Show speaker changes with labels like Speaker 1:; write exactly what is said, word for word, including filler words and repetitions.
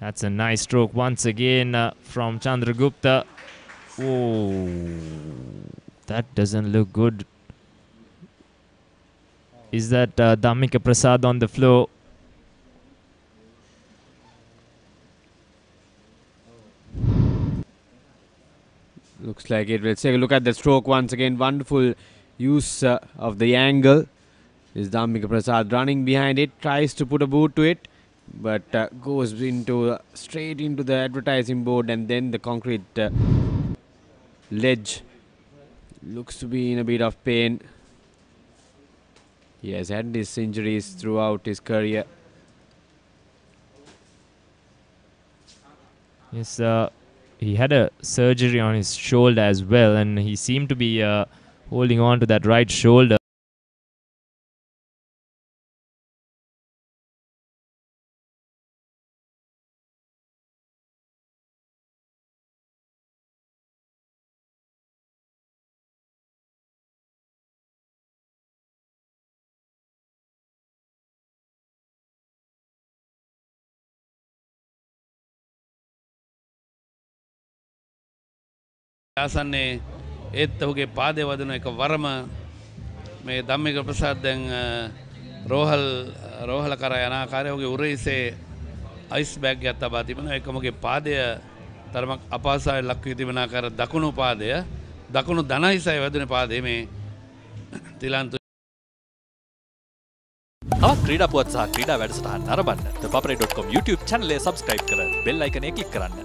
Speaker 1: That's a nice stroke once again uh, from Chandragupta. Oh, that doesn't look good. Is that uh, Dhammika Prasad on the floor?
Speaker 2: Looks like it. Let's take a look at the stroke once again. Wonderful use uh, of the angle. Is Dhammika Prasad running behind it, tries to put a boot to it, but uh, goes into uh, straight into the advertising board and then the concrete uh, ledge. Looks to be in a bit of pain. He has had these injuries throughout his career.
Speaker 1: Yes, uh, he had a surgery on his shoulder as well, and he seemed to be uh, holding on to that right shoulder.
Speaker 3: ආසන්නේ ඒත් ඔහුගේ පාදය වදින එක වරම මේ ධම්මික ප්‍රසාද් දැන් රෝහල් රෝහල කරා යන ආකාරය ඔහුගේ උරහිසේ අයිස් බෑග් එකක් තබා තිබෙනවා. ඒක ඔහුගේ පාදය තරමක් අපහසුතාවයට ලක් වී තිබෙන ආකාර දකුණු පාදය දකුණු දණහිසයි වැදුනේ පාදයේ මේ තිලන්තු.
Speaker 4: තවත් ක්‍රීඩා පුවත් සහ ක්‍රීඩා වැඩසටහන් නරඹන්න the papare dot com YouTube channel එක subscribe කර bell icon එක click කරන්න.